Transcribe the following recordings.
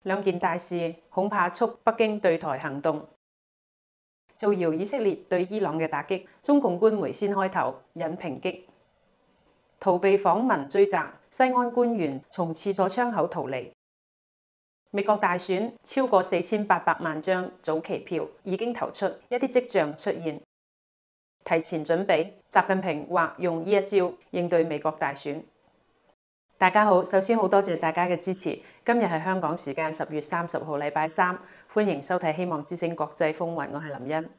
兩件大事恐怕促北京對台行動。造謠以色列對伊朗嘅打擊，中共官媒先開頭引抨擊。逃避訪問追責，西安官員從廁所窗口逃離。美國大選超過4800萬張早期票已經投出，一啲跡象出現。提前準備，習近平或用呢一招應對美國大選。大家好，首先好多謝大家嘅支持。今日係香港時間10月30號禮拜三，歡迎收睇《希望之聲國際風雲》，我係林茵。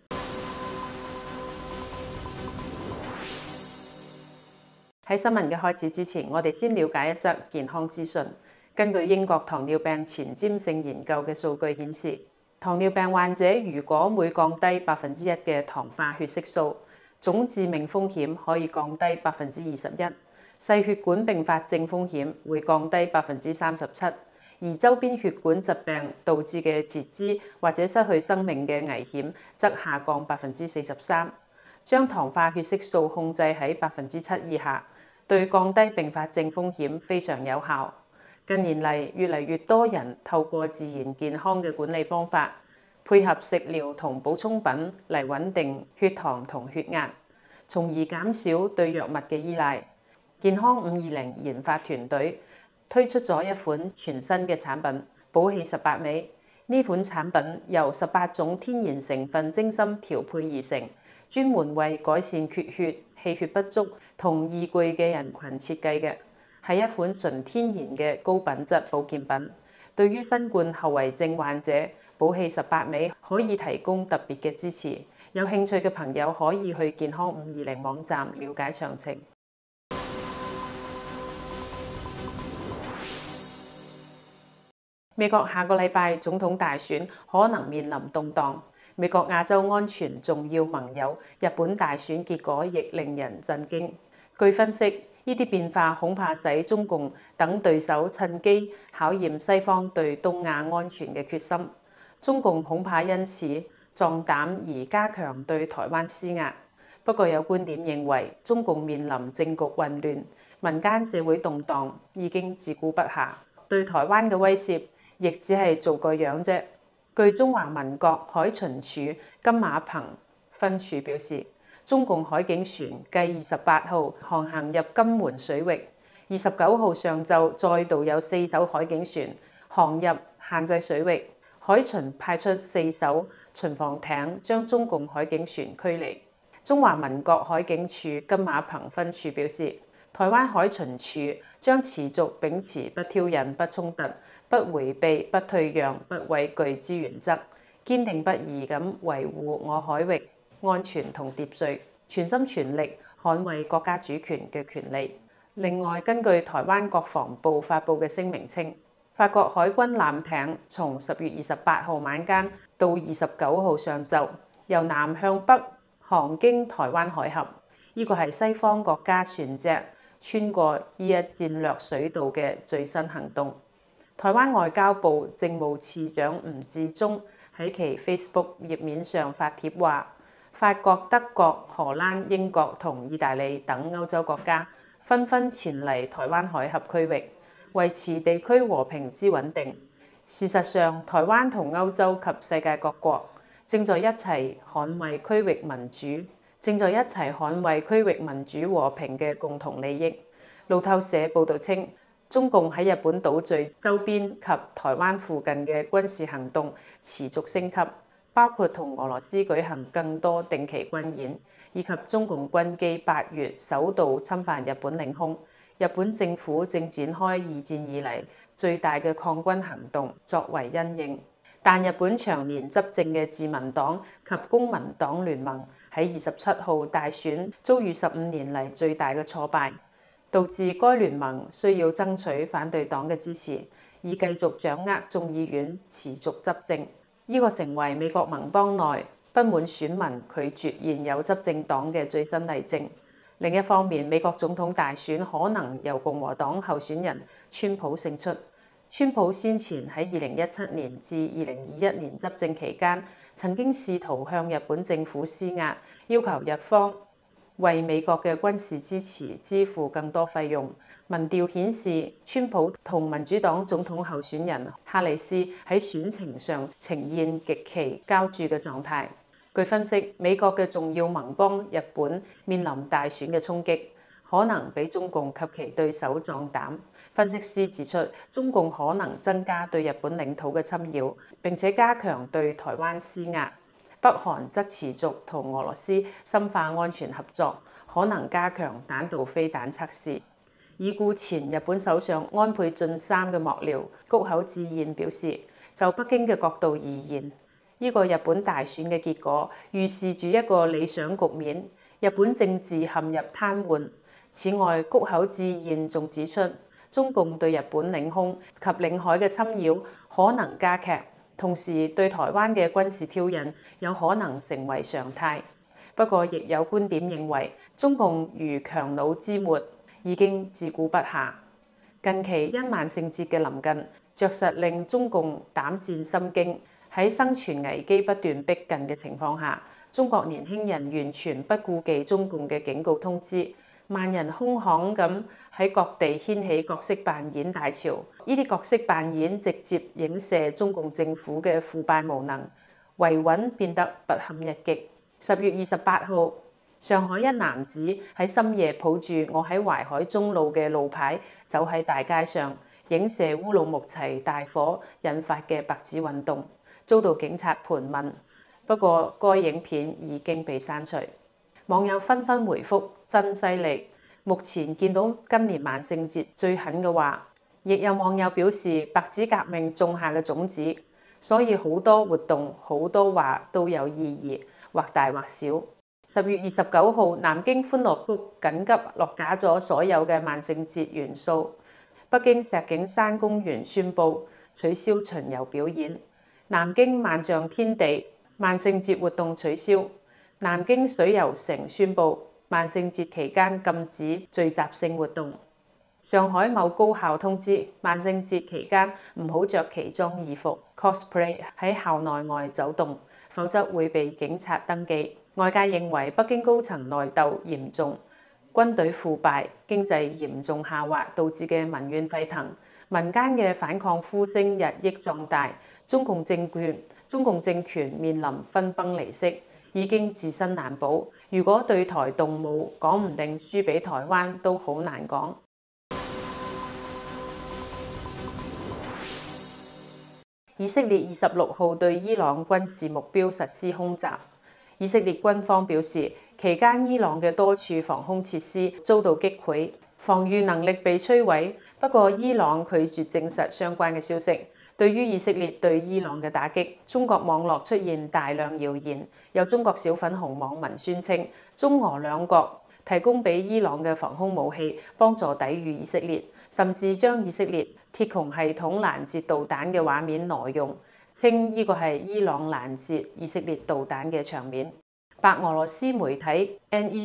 喺新聞嘅開始之前，我哋先了解一則健康資訊。根據英國糖尿病前瞻性研究嘅數據顯示，糖尿病患者如果每降低1%嘅糖化血色素，總致命風險可以降低21%，細血管併發症風險會降低37%，而周邊血管疾病導致嘅截肢或者失去生命嘅危險則下降43%。將糖化血色素控制喺7%以下，對降低併發症風險非常有效。近年嚟，越嚟越多人透過自然健康嘅管理方法，配合食療同補充品嚟穩定血糖同血壓，從而減少對藥物嘅依賴。健康520研發團隊推出咗一款全新嘅產品寶氣18味。呢款產品由18種天然成分精心調配而成，專門為改善缺血、氣血不足同易攰嘅人群設計嘅，係一款純天然嘅高品質保健品。對於新冠後遺症患者，寶氣18味可以提供特別嘅支持。有興趣嘅朋友可以去健康520網站了解詳情。美國下個禮拜總統大選可能面臨動盪。美國亞洲安全重要盟友日本大選結果亦令人震驚。據分析，呢啲變化恐怕使中共等對手趁機考驗西方對東亞安全嘅決心。中共恐怕因此壯膽而加強對台灣施壓。不過有觀點認為，中共面臨政局混亂、民間社會動盪，已經自顧不暇，對台灣嘅威脅亦只係做個樣啫。據中華民國海巡署金馬棚分署表示，中共海警船繼28號航行入金門水域，29號上晝再度有4艘海警船航入限制水域，海巡派出4艘巡防艇將中共海警船驅離。中華民國海警署金馬棚分署表示，台灣海巡署將持續秉持不挑釁、不衝突、不迴避、不退讓、不畏懼之原則，堅定不移咁維護我海域安全同秩序，全心全力捍衛國家主權嘅權利。另外，根據台灣國防部發布嘅聲明稱，法國海軍艦艇從10月28號晚間到29號上晝，由南向北航經台灣海峽，呢個係西方國家船隻穿過呢一戰略水道嘅最新行動。台灣外交部政務次長吳志忠喺其 Facebook 頁面上發帖話，法國、德國、荷蘭、英國同意大利等歐洲國家紛紛前嚟台灣海峽區域，維持地區和平之穩定。事實上，台灣同歐洲及世界各國正在一齊捍衛區域民主和平嘅共同利益。路透社報導稱，中共喺日本島嶼周邊及台灣附近嘅軍事行動持續升級，包括同俄羅斯舉行更多定期軍演，以及中共軍機8月首度侵犯日本領空。日本政府正展開2戰以嚟最大嘅抗軍行動作為因應。但日本長年執政嘅自民黨及公民黨聯盟喺27號大選遭遇15年嚟最大嘅挫敗，導致該聯盟需要爭取反對黨嘅支持，以繼續掌握眾議院持續執政。呢個成為美國盟邦內不滿選民拒絕現有執政黨嘅最新例證。另一方面，美國總統大選可能由共和黨候選人川普勝出。川普先前喺2017年至2021年執政期間，曾經試圖向日本政府施壓，要求日方為美國嘅軍事支持支付更多費用。民調顯示，川普同民主黨總統候選人哈里斯喺選情上呈現極其膠著嘅狀態。據分析，美國嘅重要盟邦日本面臨大選嘅衝擊，可能比中共及其對手壯膽。分析師指出，中共可能增加對日本領土嘅侵擾，並且加強對台灣施壓。北韓則持續同俄羅斯深化安全合作，可能加強彈道飛彈測試。已故前日本首相安倍晉三嘅幕僚谷口智彥表示，就北京嘅角度而言，呢個日本大選嘅結果預示住一個理想局面，日本政治陷入癱瘓。此外，谷口智彥仲指出，中共對日本領空及領海嘅侵擾可能加劇，同時對台灣嘅軍事挑釁有可能成為常態。不過，亦有觀點認為，中共如強弩之末，已經自顧不暇。近期因萬聖節嘅臨近，着實令中共膽戰心驚。喺生存危機不斷逼近嘅情況下，中國年輕人完全不顧忌中共嘅警告通知，萬人空巷咁喺各地掀起角色扮演大潮。呢啲角色扮演直接影射中共政府嘅腐敗無能，維穩變得不堪一擊。10月28號，上海一男子喺深夜抱住我喺淮海中路嘅路牌，走喺大街上，影射烏魯木齊大火引發嘅白紙運動，遭到警察盤問。不過，該影片已經被刪除。網友紛紛回覆：真犀利！目前見到今年萬聖節最狠嘅話，亦有網友表示白紙革命種下嘅種子，所以好多活動、好多話都有意義，或大或小。10月29號，南京歡樂谷緊急落架咗所有嘅萬聖節元素。北京石景山公園宣布取消巡遊表演。南京萬象天地萬聖節活動取消。南京水遊城宣布萬聖節期間禁止聚集性活動。上海某高校通知萬聖節期間唔好着奇裝異服 cosplay 喺校內外走動，否則會被警察登記。外界認為北京高層內鬥嚴重，軍隊腐敗，經濟嚴重下滑導致嘅民怨沸騰，民間嘅反抗呼聲日益壯大。中共政權面臨分崩離析，已經自身難保。如果對台動武，講唔定輸俾台灣都好難講。以色列26號對伊朗軍事目標實施空襲。以色列軍方表示，期間伊朗嘅多處防空設施遭到擊潰，防禦能力被摧毀。不過，伊朗拒絕證實相關嘅消息。對於以色列對伊朗嘅打擊，中國網絡出現大量謠言。有中國小粉紅網民宣稱，中俄兩國提供俾伊朗嘅防空武器，幫助抵禦以色列，甚至將以色列鐵穹系統攔截導彈嘅畫面挪用，稱呢個係伊朗攔截以色列導彈嘅場面。白俄羅斯媒體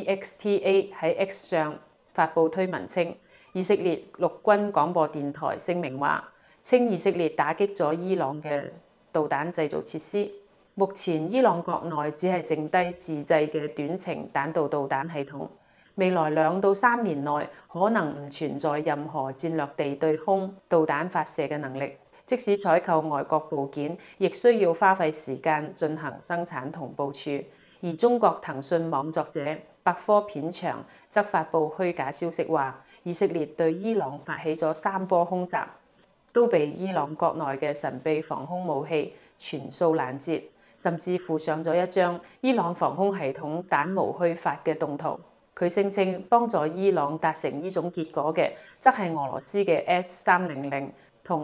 NEXTA 喺 X 上發布推文稱，以色列陸軍廣播電台聲明話，稱以色列打擊咗伊朗嘅導彈製造設施。目前伊朗國內只係剩低自製嘅短程彈道導彈系統，未來2到3年內可能唔存在任何戰略地對空導彈發射嘅能力。即使採購外國部件，亦需要花費時間進行生產同部署。而中國騰訊網作者百科片場則發布虛假消息話，以色列對伊朗發起咗3波空襲，都被伊朗國內嘅神秘防空武器全數攔截，甚至附上咗一張伊朗防空系統彈無虛發嘅動圖。佢聲稱幫助伊朗達成呢種結果嘅，則係俄羅斯嘅 S300同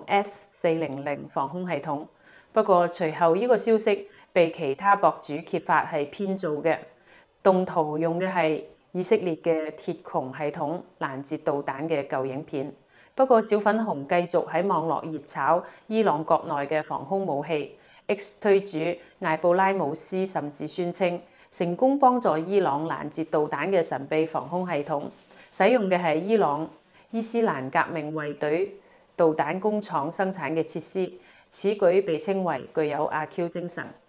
S400防空系統。不過隨後呢個消息被其他博主揭發係編造嘅，動圖用嘅係以色列嘅鐵穹系統攔截導彈嘅舊影片。不過小粉紅繼續喺網絡熱炒伊朗國內嘅防空武器。X 推主艾布拉姆斯甚至宣稱，成功幫助伊朗攔截導彈嘅神秘防空系統，使用嘅係伊朗伊斯蘭革命衛隊導彈工廠生產嘅設施。此舉被稱為具有阿 Q 精神。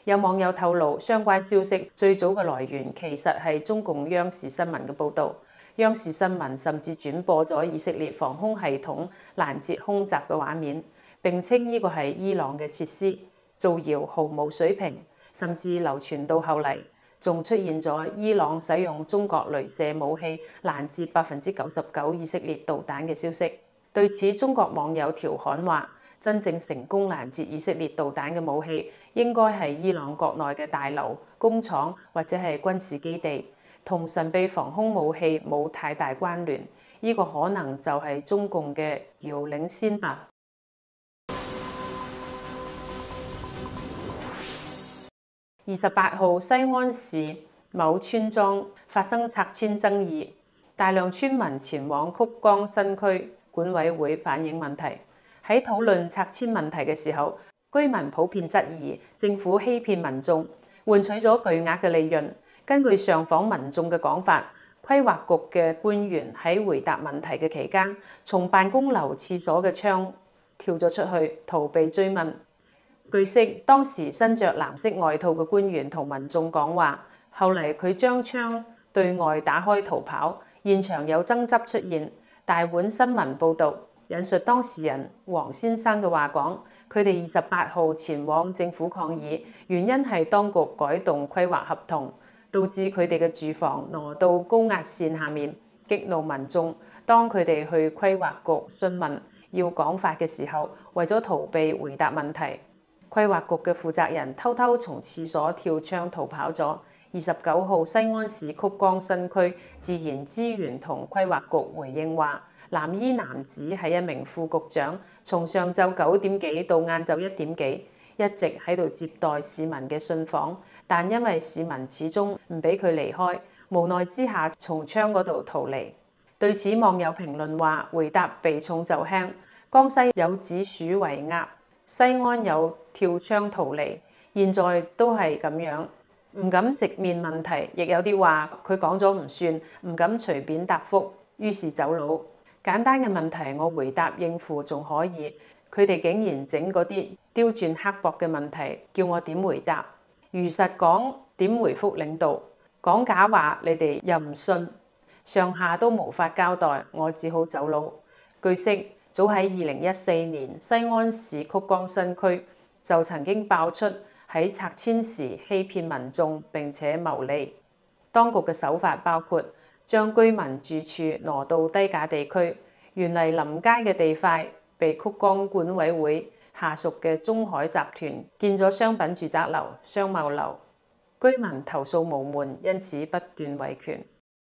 有網友透露，相關消息最早嘅來源其實係中共央視新聞嘅報導。央視新聞甚至轉播咗以色列防空系統攔截空襲嘅畫面，並稱呢個係伊朗嘅設施，造謠毫無水平，甚至流傳到後嚟，仲出現咗伊朗使用中國雷射武器攔截99%以色列導彈嘅消息。對此，中國網友調侃話：真正成功攔截以色列導彈嘅武器，應該係伊朗國內嘅大樓、工廠或者係軍事基地，同神秘防空武器冇太大關聯。呢個可能就係中共嘅遙領先吧。28號，西安市某村莊發生拆遷爭議，大量村民前往曲江新區，管委會反映問題。喺討論拆遷問題嘅時候，居民普遍質疑政府欺騙民眾，換取咗巨額嘅利潤。根據上訪民眾嘅講法，規劃局嘅官員喺回答問題嘅期間，從辦公樓廁所嘅窗跳咗出去，逃避追問。據悉，當時身着藍色外套嘅官員同民眾講話，後嚟佢將窗對外打開逃跑，現場有爭執出現。大碗新聞報導，引述當事人黃先生嘅話講，佢哋28號前往政府抗議，原因係當局改動規劃合同，導致佢哋嘅住房挪到高壓線下面，激怒民眾。當佢哋去規劃局詢問要講法嘅時候，為咗逃避回答問題，規劃局嘅負責人偷偷從廁所跳窗逃跑咗。29號，西安市曲江新區自然資源同規劃局回應話，藍衣男子係一名副局長，從上晝9點幾到晏晝1點幾，一直喺度接待市民嘅信訪，但因為市民始終唔俾佢離開，無奈之下從窗嗰度逃離。對此，網友評論話：回答避重就輕，江西有指鼠為鴨，西安有跳窗逃離，現在都係咁樣。唔敢直面問題，亦有啲話佢講咗唔算，唔敢隨便答覆，於是走佬。簡單嘅問題我回答應付仲可以，佢哋竟然整嗰啲刁鑽刻薄嘅問題，叫我點回答？如實講點回覆領導？講假話你哋又唔信，上下都無法交代，我只好走佬。據悉，早喺2014年，西安市曲江新區就曾經爆出喺拆遷時欺騙民眾並且牟利。當局嘅手法包括將居民住處挪到低價地區，原嚟臨街嘅地塊被曲江管委會下屬嘅中海集團建咗商品住宅樓、商貿樓，居民投訴無門，因此不斷維權。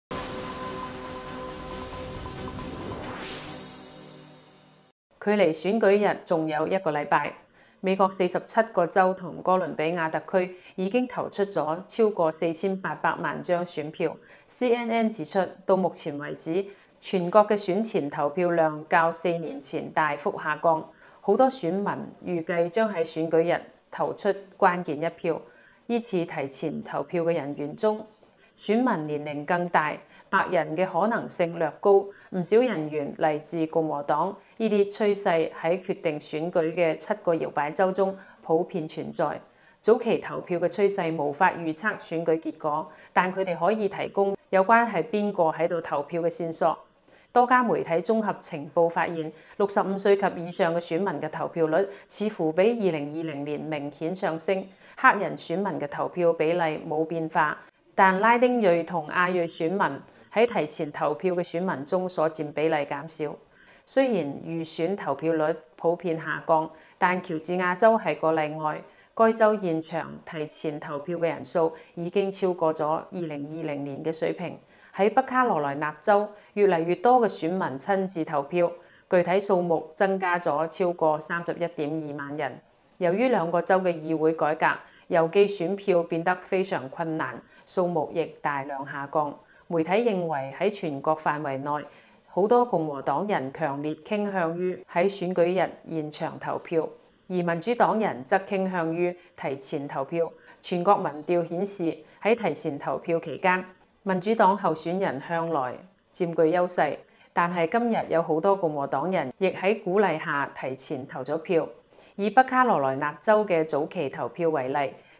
距離選舉日仲有1個禮拜。美國47個州同哥倫比亞特區已經投出咗超過4800萬張選票。CNN 指出，到目前為止，全國嘅選前投票量較4年前大幅下降。好多選民預計將喺選舉日投出關鍵一票。依次提前投票嘅人員中，選民年齡更大，白人嘅可能性略高，唔少人員嚟自共和黨。呢啲趨勢喺決定選舉嘅7個搖擺州中普遍存在。早期投票嘅趨勢無法預測選舉結果，但佢哋可以提供有關係邊個喺度投票嘅線索。多家媒體綜合情報發現，65歲及以上嘅選民嘅投票率似乎比2020年明顯上升。黑人選民嘅投票比例冇變化，但拉丁裔同亞裔選民喺提前投票嘅選民中所佔比例減少。雖然預選投票率普遍下降，但喬治亞州係個例外。該州現場提前投票嘅人數已經超過咗2020年嘅水平。喺北卡羅來納州，越嚟越多嘅選民親自投票，具體數目增加咗超過31.2萬人。由於兩個州嘅議會改革，郵寄選票變得非常困難，數目亦大量下降。媒體認為喺全國範圍內，好多共和黨人強烈傾向於喺選舉日現場投票，而民主黨人則傾向於提前投票。全國民調顯示，喺提前投票期間，民主黨候選人向來佔據優勢，但係今日有好多共和黨人亦喺鼓勵下提前投咗票。以北卡羅來納州嘅早期投票為例，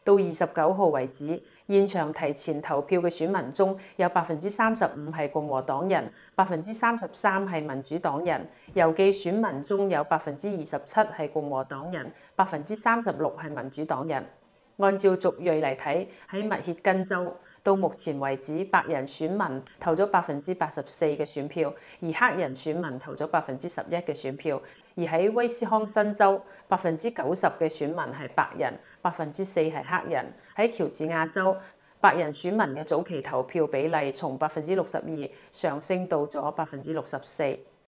到29號為止，現場提前投票嘅選民中有35%係共和黨人，33%係民主黨人；郵寄選民中有27%係共和黨人，36%係民主黨人。按照族裔嚟睇，喺密歇根州到目前為止，白人選民投咗84%嘅選票，而黑人選民投咗11%嘅選票。而喺威斯康辛州，90%嘅選民係白人，4%係黑人。喺喬治亞州，白人選民嘅早期投票比例從62%上升到咗64%。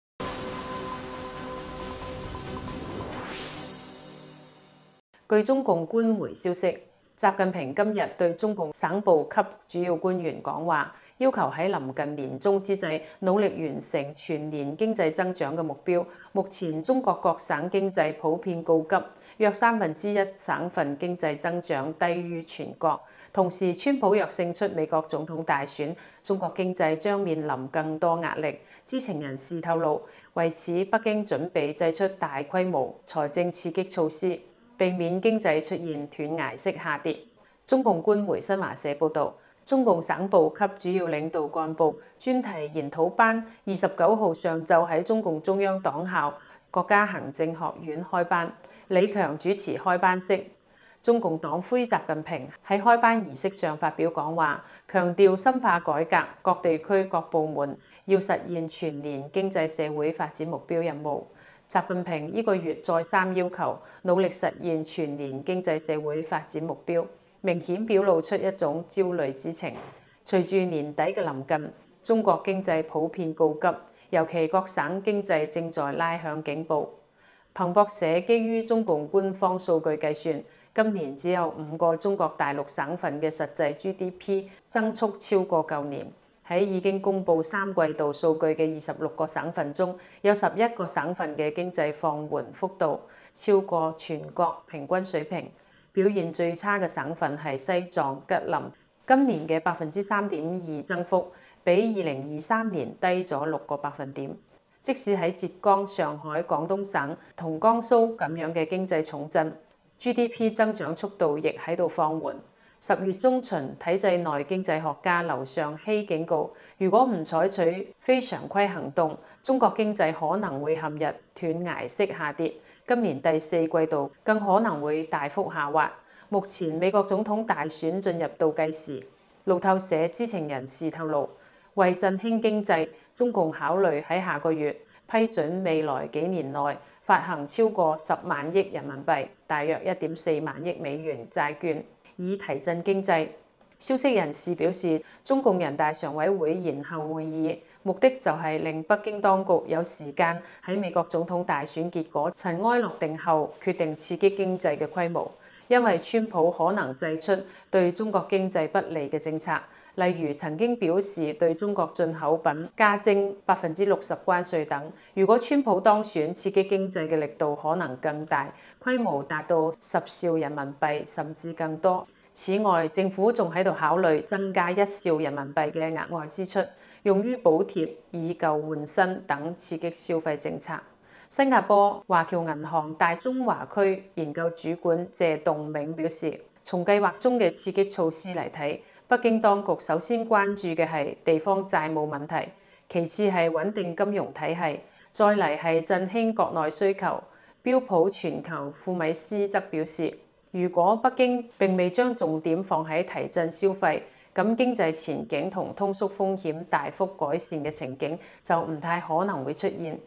據中共官媒消息，習近平今日對中共省部級主要官員講話，要求喺臨近年中之際努力完成全年經濟增長嘅目標。目前中國各省經濟普遍告急，約1/3省份經濟增長低於全國。同時，川普若勝出美國總統大選，中國經濟將面臨更多壓力。知情人士透露，為此北京準備祭出大規模財政刺激措施，避免經濟出現斷崖式下跌。中共官媒新華社報導，中共省部級主要領導幹部專題研討班29號上晝喺中共中央黨校國家行政學院開班，李強主持開班式。中共黨魁習近平喺開班儀式上發表講話，強調深化改革，各地區各部門要實現全年經濟社會發展目標任務。習近平呢個月再三要求努力實現全年經濟社會發展目標，明顯表露出一種焦慮之情。隨住年底嘅臨近，中國經濟普遍告急，尤其各省經濟正在拉響警報。彭博社基於中共官方數據計算，今年只有5個中國大陸省份嘅實際 GDP 增速超過舊年。喺已經公布3季度數據嘅26個省份中，有11個省份嘅經濟放緩幅度超過全國平均水平。表現最差嘅省份係西藏、吉林，今年嘅3.2%增幅，比2023年低咗6個百分點。即使喺浙江、上海、廣東省同江蘇咁樣嘅經濟重鎮， GDP 增長速度亦喺度放緩。10月中旬，體制內經濟學家劉尚希警告，如果唔採取非常規行動，中國經濟可能會陷入斷崖式下跌。今年第4季度更可能會大幅下滑。目前美國總統大選進入倒計時，路透社知情人士透露，為振興經濟，中共考慮喺下個月批准未來幾年內發行超過10萬億人民幣，大約1.4萬億美元債券，以提振經濟。消息人士表示，中共人大常委會延後會議，目的就係令北京當局有時間喺美國總統大選結果塵埃落定後，決定刺激經濟嘅規模。因為川普可能祭出對中國經濟不利嘅政策，例如曾經表示對中國進口品加徵60%關稅等。如果川普當選，刺激經濟嘅力度可能更大，規模達到10兆人民幣甚至更多。此外，政府仲喺度考慮增加1兆人民幣嘅額外支出，用於補貼以舊換新等刺激消費政策。新加坡華僑銀行大中華區研究主管謝棟銘表示，從計劃中嘅刺激措施嚟睇，北京當局首先關注嘅係地方債務問題，其次係穩定金融體系，再嚟係振興國內需求。標普全球庫米斯則表示，如果北京並未將重點放喺提振消費，咁經濟前景同通縮風險大幅改善嘅情景就唔太可能會出現。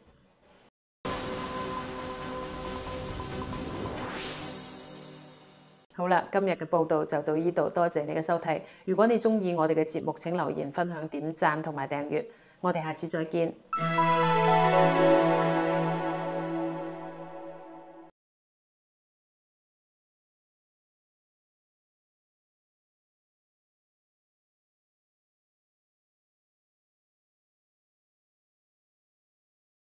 好啦，今日嘅報道就到呢度，多謝你嘅收睇。如果你鍾意我哋嘅節目，請留言、分享、點讚同埋訂閱。我哋下次再見。